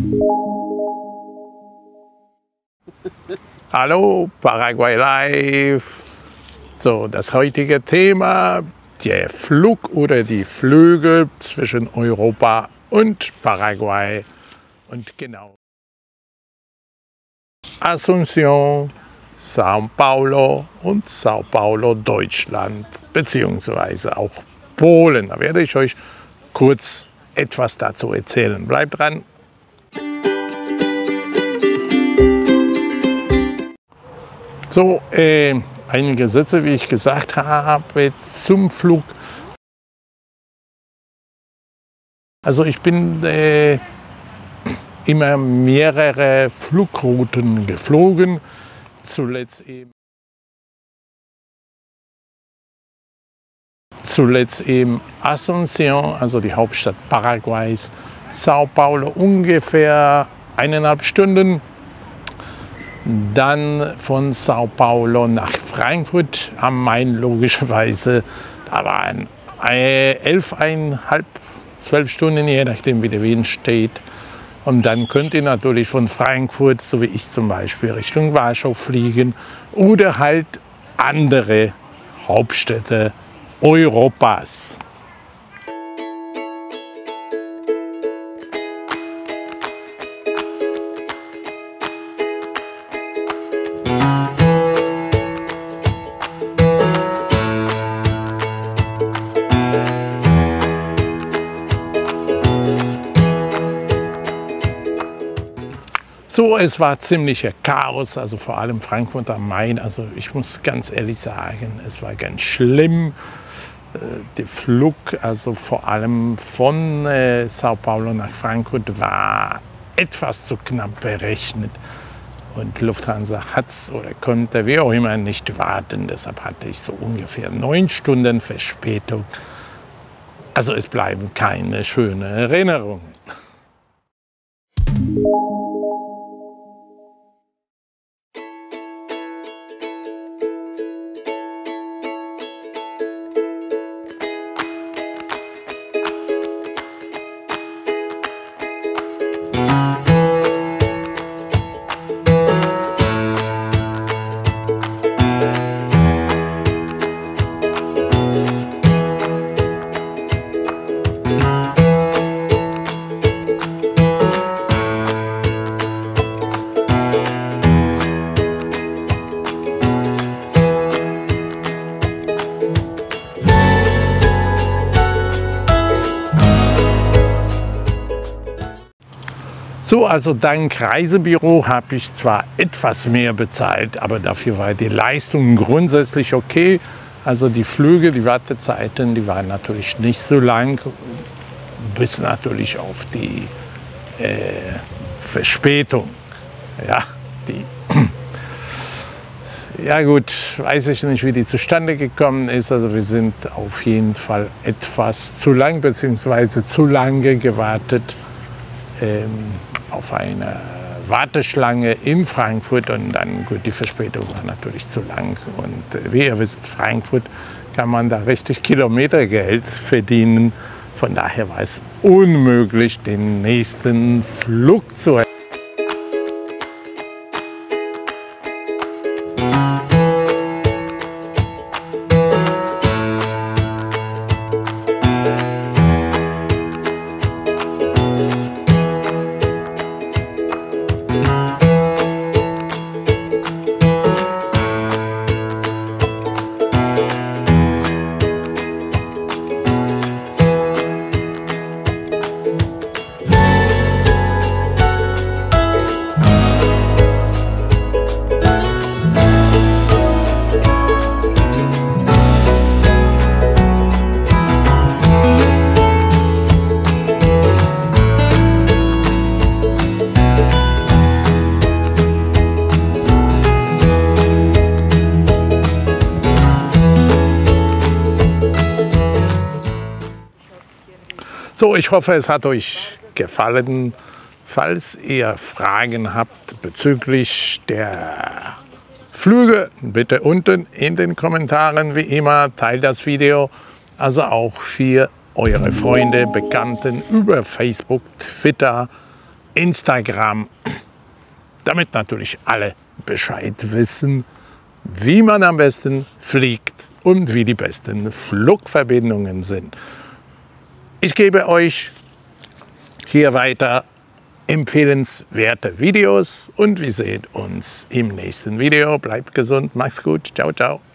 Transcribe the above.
Hallo, Paraguay Live. So, das heutige Thema, der Flug oder die Flüge zwischen Europa und Paraguay. Und genau Asunción, São Paulo und São Paulo, Deutschland, beziehungsweise auch Polen. Da werde ich euch kurz etwas dazu erzählen. Bleibt dran. So, einige Sätze, wie ich gesagt habe, zum Flug. Also ich bin immer mehrere Flugrouten geflogen, zuletzt eben Asunción, also die Hauptstadt Paraguays, São Paulo ungefähr 1,5 Stunden. Dann von São Paulo nach Frankfurt am Main, logischerweise. Da waren 11,5, 12 Stunden, je nachdem wie der Wind steht. Und dann könnt ihr natürlich von Frankfurt, so wie ich zum Beispiel, Richtung Warschau fliegen oder halt andere Hauptstädte Europas. So, es war ziemlicher Chaos, also vor allem Frankfurt am Main. Also ich muss ganz ehrlich sagen, es war ganz schlimm. Der Flug, also vor allem von São Paulo nach Frankfurt, war etwas zu knapp berechnet. Und Lufthansa hat es oder konnte, wie auch immer, nicht warten. Deshalb hatte ich so ungefähr 9 Stunden Verspätung. Also es bleiben keine schönen Erinnerungen. So, also dank Reisebüro habe ich zwar etwas mehr bezahlt, aber dafür war die Leistung grundsätzlich okay. Also die Flüge, die Wartezeiten, die waren natürlich nicht so lang, bis natürlich auf die Verspätung. Ja gut, weiß ich nicht, wie die zustande gekommen ist. Also wir sind auf jeden Fall etwas zu lang bzw. zu lange gewartet auf eine Warteschlange in Frankfurt und dann, gut, die Verspätung war natürlich zu lang. Und wie ihr wisst, Frankfurt kann man da richtig Kilometergeld verdienen. Von daher war es unmöglich, den nächsten Flug zu erreichen. So, ich hoffe, es hat euch gefallen. Falls ihr Fragen habt bezüglich der Flüge, bitte unten in den Kommentaren wie immer, teilt das Video. Also auch für eure Freunde, Bekannten über Facebook, Twitter Instagram, damit natürlich alle Bescheid wissen, wie man am besten fliegt und wie die besten Flugverbindungen sind. Ich gebe euch hier weiter empfehlenswerte Videos und wir sehen uns im nächsten Video. Bleibt gesund, macht's gut, ciao, ciao.